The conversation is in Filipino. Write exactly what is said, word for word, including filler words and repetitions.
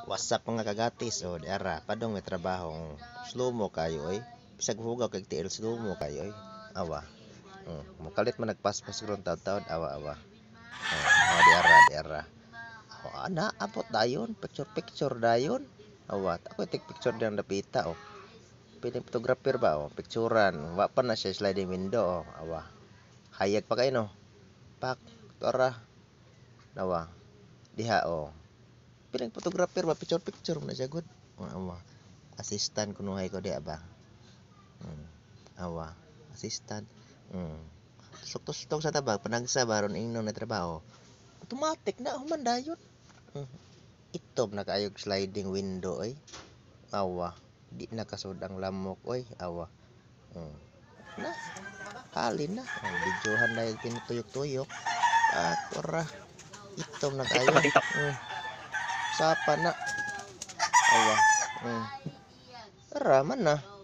What's up mga kagatis? O, di ara, padong may trabahong slow mo kayo oy. Bisag hugaw kay tiil slow mo kayo oy. Awa. Mm, mukalit man nagpaspas ron taon-taon, awa awa. Oh, oh, di ara, di ara. Oh, ana abot dayon, picture picture dayon. Awa, ako take picture diyan dapita oh. Pwede photographer ba oh, picturean. Wa pa na siya sliding window oh. Awa. Hayag pa kayo no. Pak, tora. Awa. Diha oh. Piling photographer ba picture picture na siya good. Awa. Assistant kunuhay ko di ba. Hmm. Awa. Assistant. Hmm. Tusok-tusok sa tabang panagsa baron ingnon na trabaho. Automatic na human dayon. Hmm. Itob na kaayog sliding window ay. Awa. Di na kasud ang lamok oy. Awa. Hmm. Na. Halin na. Oh, videohan na yung pinutuyok-tuyok. At ora. Itob na kayo. Hmm. Sapa na. Awa. Hmm. Tara man na.